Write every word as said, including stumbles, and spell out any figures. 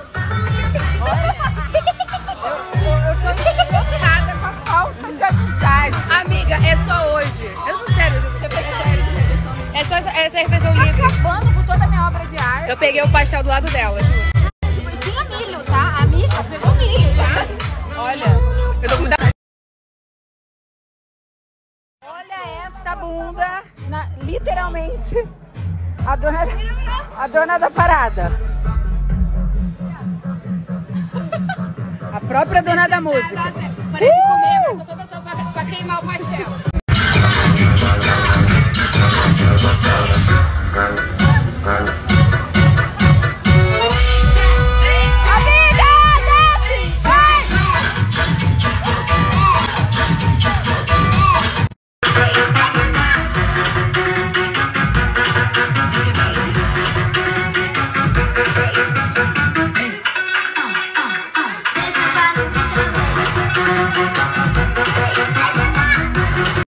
Eu tô chocada com a falta de amizade. Amiga, é só hoje. Eu não sei, eu juro. É só essa, essa refeição livre. Acabando com toda a minha obra de arte. Eu peguei o pastel do lado dela, juro. Tinha milho, tá? A amiga pegou milho, tá? Olha, eu tô com muita... Olha esta bunda, na, literalmente, a dona, a dona da parada. A própria dona da música. Parei de comer, mas eu tô pra, pra queimar o pastel.